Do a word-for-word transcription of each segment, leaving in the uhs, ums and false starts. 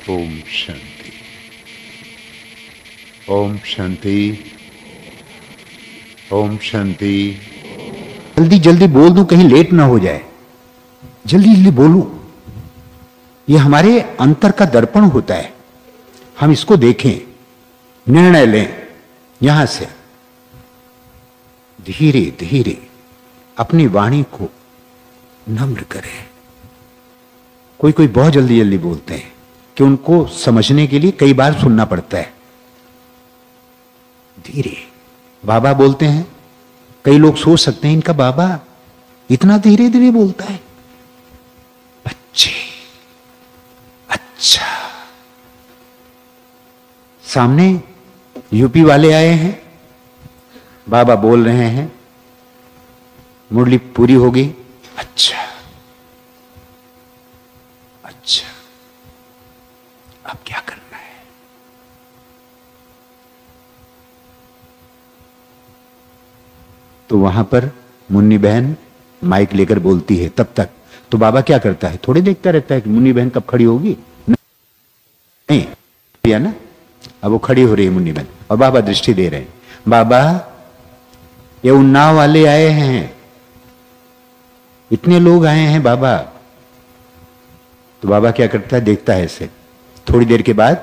ओम शांति। ओम शांति। ओम शांति। जल्दी जल्दी बोल दूं, कहीं लेट ना हो जाए। जल्दी जल्दी बोलूं, ये हमारे अंतर का दर्पण होता है। हम इसको देखें, निर्णय लें, यहां से धीरे धीरे अपनी वाणी को नम्र करें। कोई कोई बहुत जल्दी जल्दी बोलते हैं कि उनको समझने के लिए कई बार सुनना पड़ता है। धीरे बाबा बोलते हैं, कई लोग सोच सकते हैं इनका बाबा इतना धीरे धीरे बोलता है। बच्चे, अच्छा। सामने यूपी वाले आए हैं, बाबा बोल रहे हैं, मुरली पूरी हो गई। अच्छा अच्छा, अब क्या करना है? तो वहां पर मुन्नी बहन माइक लेकर बोलती है। तब तक तो बाबा क्या करता है, थोड़े देखता रहता है कि मुन्नी बहन कब खड़ी होगी। नहीं या ना, अब वो खड़ी हो रही है मुन्नी बहन और बाबा दृष्टि दे रहे हैं। बाबा, ये उन्नाव वाले आए हैं, इतने लोग आए हैं बाबा। तो बाबा क्या करता है, देखता है ऐसे। थोड़ी देर के बाद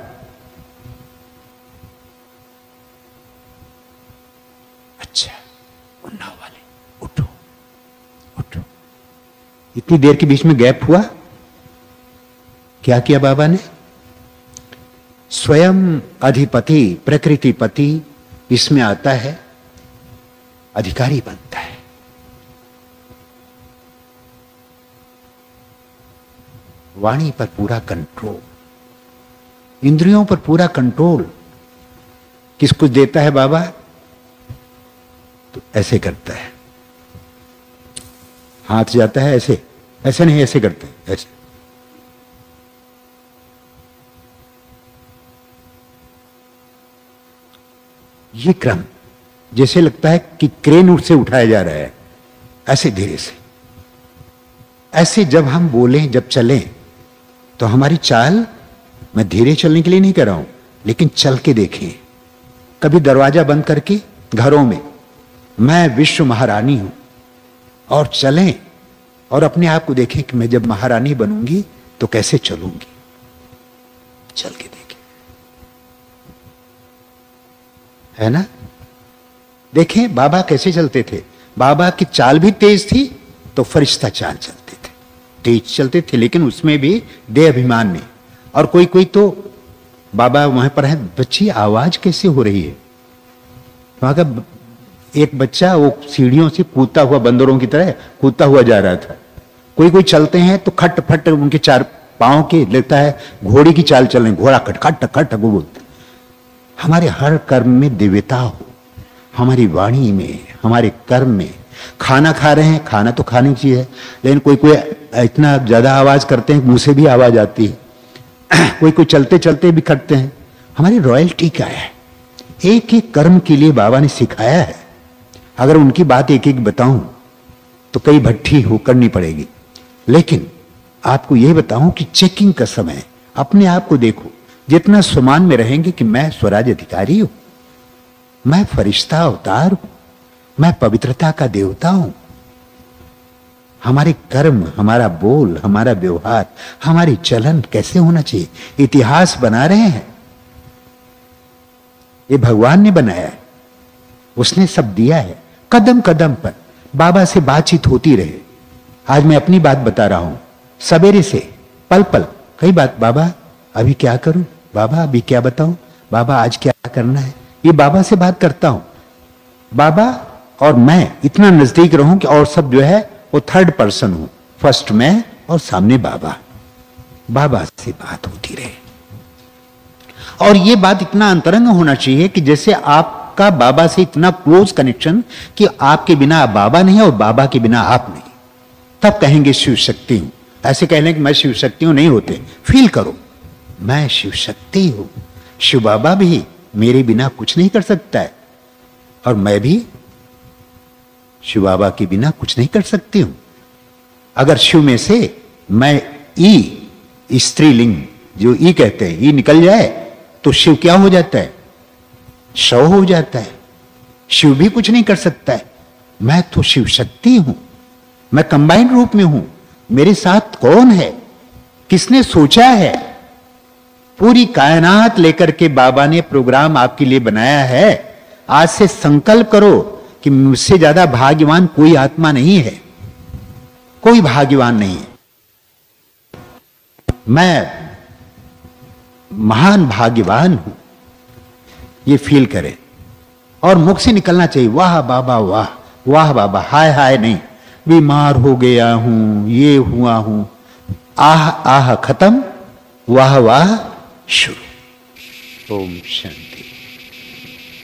अच्छा, उन्नाव वाले उठो उठो। इतनी देर के बीच में गैप हुआ। क्या किया बाबा ने? स्वयं अधिपति प्रकृतिपति इसमें आता है, अधिकारी बनता है। वाणी पर पूरा कंट्रोल, इंद्रियों पर पूरा कंट्रोल। किसको देता है बाबा? तो ऐसे करता है, हाथ जाता है ऐसे, ऐसे नहीं, ऐसे करते हैं, ऐसे। ये क्रम जैसे लगता है कि क्रेन उठ से उठाया जा रहा है, ऐसे धीरे से। ऐसे जब हम बोलें, जब चलें, तो हमारी चाल, मैं धीरे चलने के लिए नहीं कर रहा हूं, लेकिन चल के देखें। कभी दरवाजा बंद करके घरों में, मैं विश्व महारानी हूं, और चलें और अपने आप को देखें कि मैं जब महारानी बनूंगी तो कैसे चलूंगी। चल के देखें, है ना? देखें बाबा कैसे चलते थे। बाबा की चाल भी तेज थी, तो फरिश्ता चाल चलते थे, तेज चलते थे, लेकिन उसमें भी देह अभिमान नहीं। और कोई कोई तो बाबा वहां पर है, बच्ची आवाज कैसे हो रही है? वहां का एक बच्चा वो सीढ़ियों से कूदता हुआ, बंदरों की तरह कूदता हुआ जा रहा था। कोई कोई चलते हैं तो खट फट उनके चार पांव के लगता है घोड़े की चाल चल रहे, घोड़ा खट खट खट वो बोलते। हमारे हर कर्म में दिव्यता हो, हमारी वाणी में, हमारे कर्म में। खाना खा रहे हैं, खाना तो खाने की चीज है, लेकिन कोई कोई इतना ज्यादा आवाज करते हैं मुंह से भी आवाज आती है। कोई कोई चलते चलते भी करते हैं। हमारी रॉयल्टी क्या है? एक एक कर्म के लिए बाबा ने सिखाया है। अगर उनकी बात एक एक बताऊं तो कई भट्टी हो करनी पड़ेगी, लेकिन आपको यह बताऊं कि चेकिंग का समय, अपने आप को देखो। जितना स्वमान में रहेंगे कि मैं स्वराज अधिकारी हूं, मैं फरिश्ता अवतार हूं, मैं पवित्रता का देवता हूं। हमारे कर्म, हमारा बोल, हमारा व्यवहार, हमारी चलन कैसे होना चाहिए, इतिहास बना रहे हैं। ये भगवान ने बनाया है, उसने सब दिया है। कदम कदम पर बाबा से बातचीत होती रहे। आज मैं अपनी बात बता रहा हूं, सवेरे से पल पल कई बात। बाबा अभी क्या करूं, बाबा अभी क्या बताऊं, बाबा आज क्या करना है, ये बाबा से बात करता हूं। बाबा और मैं इतना नजदीक रहूं कि और सब जो है वो थर्ड पर्सन हूं, फर्स्ट मैं और सामने बाबा। बाबा से बात होती रहे, और ये बात इतना अंतरंग होना चाहिए कि जैसे आपका बाबा से इतना क्लोज कनेक्शन कि आपके बिना आप बाबा नहीं और बाबा के बिना आप नहीं। तब कहेंगे शिव शक्ति हूं। ऐसे कहने कि मैं शिव शक्ति हूं नहीं होते। फील करो, मैं शिव शक्ति हूं। शिव बाबा भी मेरे बिना कुछ नहीं कर सकता है, और मैं भी शिव बाबा के बिना कुछ नहीं कर सकती हूं। अगर शिव में से मैं ई स्त्रीलिंग जो ई कहते हैं, ई निकल जाए तो शिव क्या हो जाता है? शव हो जाता है। शिव भी कुछ नहीं कर सकता है। मैं तो शिव शक्ति हूं, मैं कंबाइंड रूप में हूं। मेरे साथ कौन है? किसने सोचा है? पूरी कायनात लेकर के बाबा ने प्रोग्राम आपके लिए बनाया है। आज से संकल्प करो कि मुझसे ज्यादा भाग्यवान कोई आत्मा नहीं है, कोई भाग्यवान नहीं है। मैं महान भाग्यवान हूं, ये फील करें और मुख से निकलना चाहिए, वाह बाबा वाह, वाह बाबा, हाय हाय नहीं। बीमार हो गया हूं, ये हुआ हूं, आह आह खत्म, वाह वाह शुरू। ओम शांति।